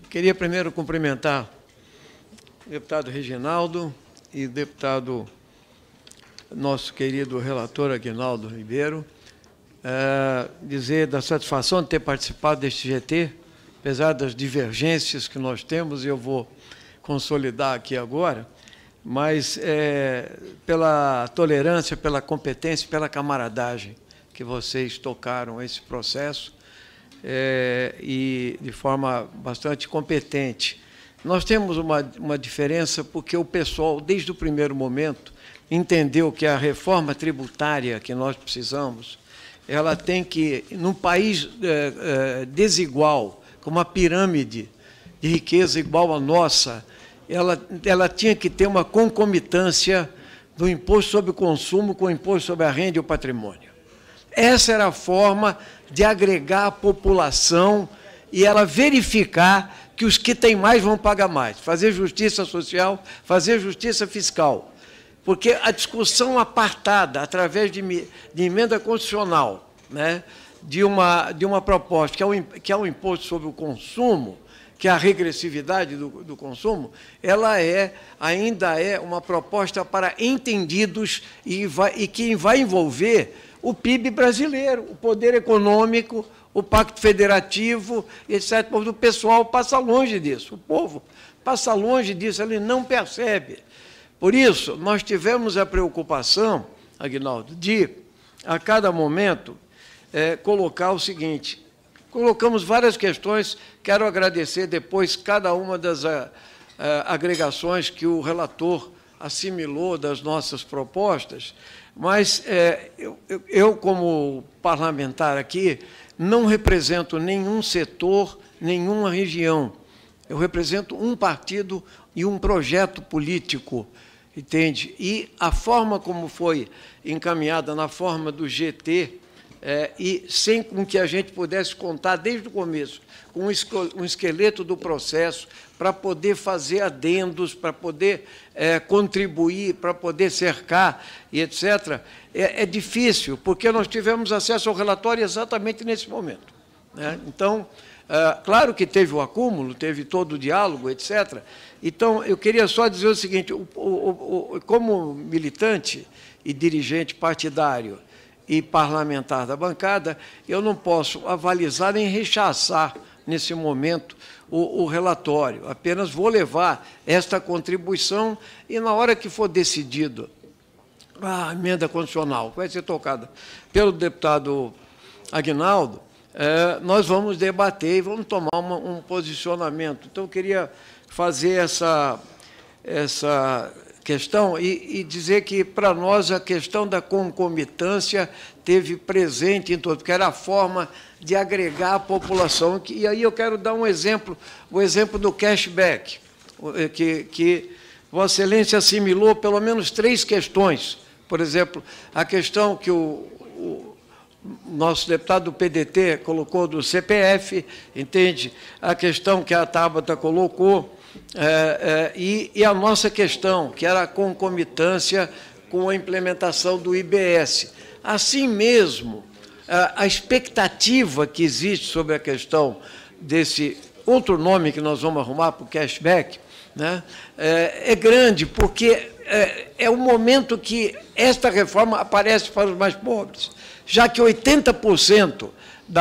Queria primeiro cumprimentar o deputado Reginaldo e o deputado, nosso querido relator Aguinaldo Ribeiro, dizer da satisfação de ter participado deste GT, apesar das divergências que nós temos, e eu vou consolidar aqui agora, mas pela tolerância, pela competência, pela camaradagem que vocês tocaram esse processo, e de forma bastante competente. Nós temos uma diferença porque o pessoal, desde o primeiro momento, entendeu que a reforma tributária que nós precisamos, ela tem que, num país desigual, com uma pirâmide de riqueza igual à nossa, ela tinha que ter uma concomitância do imposto sobre o consumo com o imposto sobre a renda e o patrimônio. Essa era a forma de agregar a população e ela verificar que os que têm mais vão pagar mais, fazer justiça social, fazer justiça fiscal. Porque a discussão apartada, através de emenda constitucional, né, de uma proposta, que é o imposto sobre o consumo, que é a regressividade do consumo, ela ainda é uma proposta para entendidos e que vai envolver o PIB brasileiro, o poder econômico, o pacto federativo, etc. O pessoal passa longe disso, o povo passa longe disso, ele não percebe. Por isso, nós tivemos a preocupação, Aguinaldo, de, a cada momento, colocar o seguinte: colocamos várias questões, quero agradecer depois cada uma das agregações que o relator assimilou das nossas propostas, mas eu, como parlamentar aqui, não represento nenhum setor, nenhuma região. Eu represento um partido e um projeto político, entende? E a forma como foi encaminhada na forma do GT, e sem com que a gente pudesse contar desde o começo com um esqueleto do processo para poder fazer adendos, para poder contribuir, para poder cercar e etc., é difícil, porque nós tivemos acesso ao relatório exatamente nesse momento, né? Então, claro que teve o acúmulo, teve todo o diálogo, etc. Então, eu queria só dizer o seguinte: como militante e dirigente partidário e parlamentar da bancada, eu não posso avalizar nem rechaçar, nesse momento, o relatório. Apenas vou levar esta contribuição e, na hora que for decidido a emenda constitucional, que vai ser tocada pelo deputado Aguinaldo, nós vamos debater e vamos tomar um posicionamento. Então, eu queria fazer essa questão e dizer que, para nós, a questão da concomitância teve presente em todo, porque era a forma de agregar a população. E aí eu quero dar um exemplo, o exemplo do cashback, que Vossa Excelência assimilou pelo menos 3 questões. Por exemplo, a questão que o nosso deputado do PDT colocou do CPF, entende? A questão que a Tabata colocou, e a nossa questão, que era a concomitância com a implementação do IBS. Assim mesmo, a expectativa que existe sobre a questão desse outro nome que nós vamos arrumar para o cashback, né, é grande, porque é o momento que esta reforma aparece para os mais pobres, já que 80%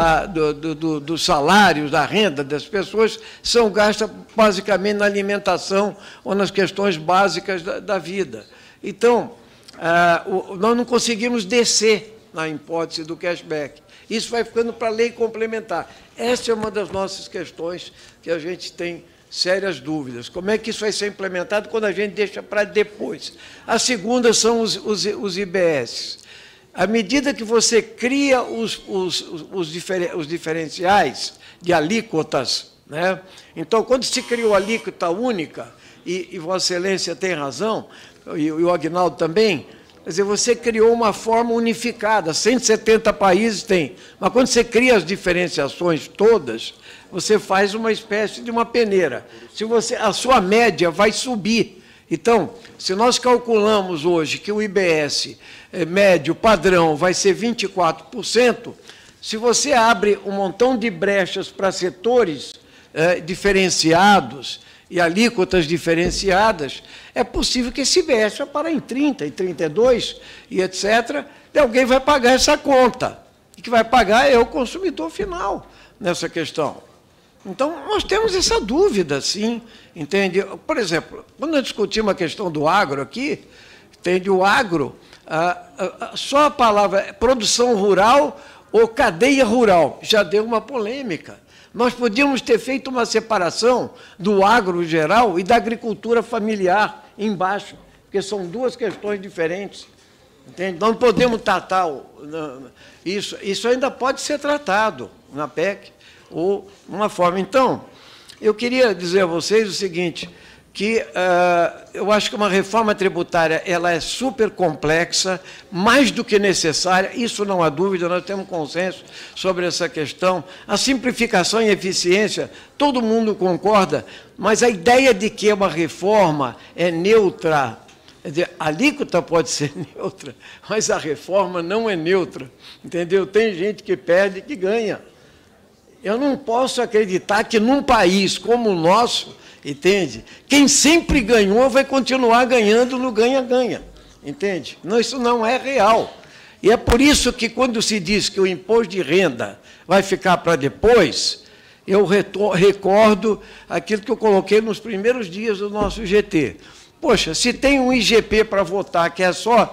dos salários, da renda das pessoas são gastas basicamente na alimentação ou nas questões básicas da vida. Então, nós não conseguimos descer na hipótese do cashback. Isso vai ficando para a lei complementar. Essa é uma das nossas questões que a gente tem sérias dúvidas. Como é que isso vai ser implementado quando a gente deixa para depois? A segunda são os IBS. À medida que você cria os diferenciais de alíquotas, né? Então, quando se criou a alíquota única, e Vossa Excelência tem razão, e o Aguinaldo também, quer dizer, você criou uma forma unificada, 170 países têm, mas quando você cria as diferenciações todas, você faz uma espécie de uma peneira. A sua média vai subir. Então, se nós calculamos hoje que o IBS médio padrão vai ser 24%, se você abre um montão de brechas para setores, diferenciados e alíquotas diferenciadas, é possível que esse IBS vai parar em 30, em 32 e etc., e alguém vai pagar essa conta. E que vai pagar é o consumidor final nessa questão. Então, nós temos essa dúvida, sim, entende? Por exemplo, quando nós discutimos a questão do agro aqui, entende? O agro, só a palavra produção rural ou cadeia rural já deu uma polêmica. Nós podíamos ter feito uma separação do agro geral e da agricultura familiar embaixo, porque são duas questões diferentes. Entende? Não podemos tratar isso. Isso ainda pode ser tratado na PEC ou uma forma. Então, eu queria dizer a vocês o seguinte, que eu acho que uma reforma tributária ela é super complexa, mais do que necessária, isso não há dúvida, nós temos consenso sobre essa questão. A simplificação e eficiência, todo mundo concorda, mas a ideia de que uma reforma é neutra, quer dizer, a alíquota pode ser neutra, mas a reforma não é neutra, entendeu? Tem gente que perde e que ganha. Eu não posso acreditar que num país como o nosso, entende? Quem sempre ganhou vai continuar ganhando no ganha-ganha, entende? Não, isso não é real. E é por isso que, quando se diz que o imposto de renda vai ficar para depois, eu recordo aquilo que eu coloquei nos primeiros dias do nosso GT. Poxa, se tem um IGP para votar, que é só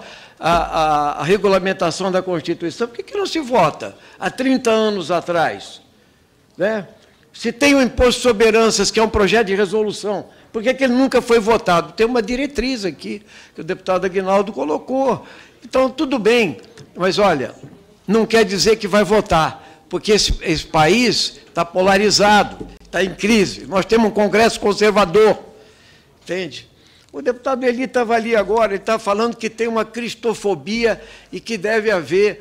a regulamentação da Constituição, por que não se vota há 30 anos atrás? Né? Se tem o imposto sobre heranças, que é um projeto de resolução, por que ele nunca foi votado? Tem uma diretriz aqui, que o deputado Aguinaldo colocou. Então, tudo bem, mas, olha, não quer dizer que vai votar, porque esse país está polarizado, está em crise. Nós temos um Congresso conservador, entende? O deputado Eli estava ali agora, ele está falando que tem uma cristofobia e que deve haver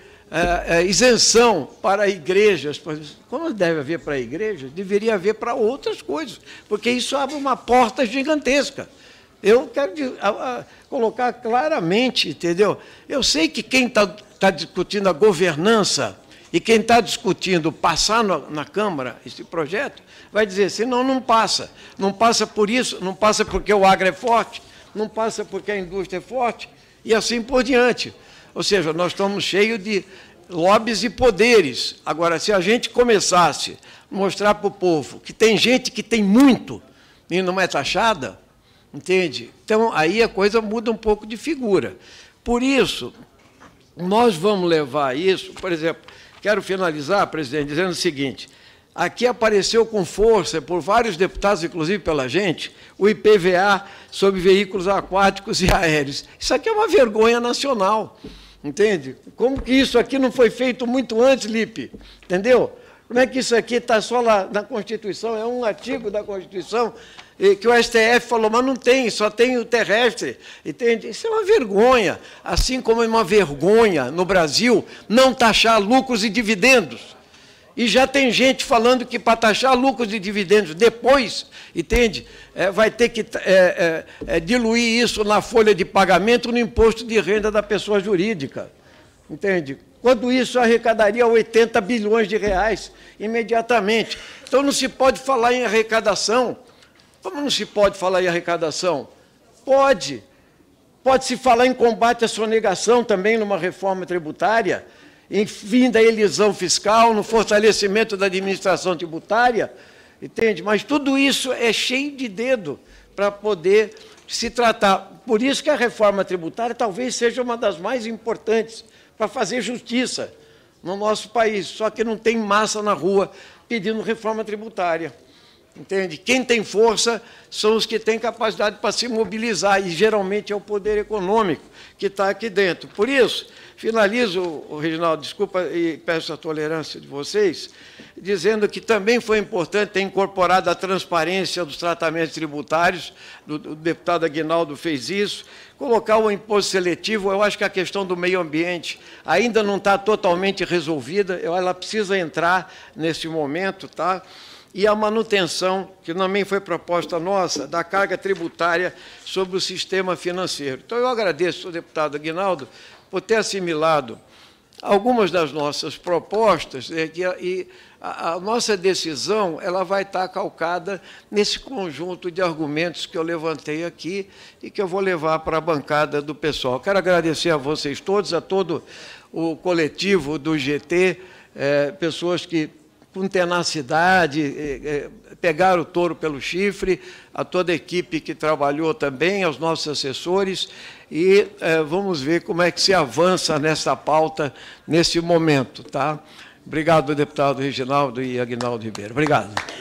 isenção para igrejas. Como deve haver para igrejas? Deveria haver para outras coisas, porque isso abre uma porta gigantesca. Eu quero colocar claramente, entendeu? Eu sei que quem está discutindo a governança e quem está discutindo passar na Câmara esse projeto, vai dizer assim, não passa. Não passa por isso, não passa porque o agro é forte, não passa porque a indústria é forte, e assim por diante. Ou seja, nós estamos cheios de lobbies e poderes. Agora, se a gente começasse a mostrar para o povo que tem gente que tem muito e não é taxada, entende? Então, aí a coisa muda um pouco de figura. Por isso, nós vamos levar isso, por exemplo, quero finalizar, presidente, dizendo o seguinte, aqui apareceu com força, por vários deputados, inclusive pela gente, o IPVA sobre veículos aquáticos e aéreos. Isso aqui é uma vergonha nacional, entende? Como que isso aqui não foi feito muito antes, Lipe? Entendeu? Como é que isso aqui está só lá na Constituição? É um artigo da Constituição que o STF falou, mas não tem, só tem o terrestre, entende? Isso é uma vergonha, assim como é uma vergonha no Brasil não taxar lucros e dividendos. E já tem gente falando que para taxar lucros e dividendos depois, entende? Vai ter que diluir isso na folha de pagamento no imposto de renda da pessoa jurídica, entende? Quando isso arrecadaria 80 bilhões de reais imediatamente. Então não se pode falar em arrecadação. Como não se pode falar em arrecadação? Pode. Pode-se falar em combate à sonegação também numa reforma tributária, em fim da elisão fiscal, no fortalecimento da administração tributária, entende? Mas tudo isso é cheio de dedo para poder se tratar. Por isso que a reforma tributária talvez seja uma das mais importantes para fazer justiça no nosso país, só que não tem massa na rua pedindo reforma tributária, entende? Quem tem força são os que têm capacidade para se mobilizar, e geralmente é o poder econômico que está aqui dentro. Por isso, finalizo, Reginaldo, desculpa e peço a tolerância de vocês, dizendo que também foi importante ter incorporado a transparência dos tratamentos tributários, o deputado Aguinaldo fez isso, colocar o imposto seletivo. Eu acho que a questão do meio ambiente ainda não está totalmente resolvida, ela precisa entrar nesse momento, tá? E a manutenção, que também foi proposta nossa, da carga tributária sobre o sistema financeiro. Então, eu agradeço ao deputado Aguinaldo por ter assimilado algumas das nossas propostas, e a nossa decisão ela vai estar calcada nesse conjunto de argumentos que eu levantei aqui e que eu vou levar para a bancada do pessoal. Quero agradecer a vocês todos, a todo o coletivo do GT, pessoas que, com tenacidade, pegaram o touro pelo chifre, a toda a equipe que trabalhou também, aos nossos assessores, e vamos ver como é que se avança nessa pauta nesse momento. Tá? Obrigado, deputado Reginaldo e Aguinaldo Ribeiro. Obrigado.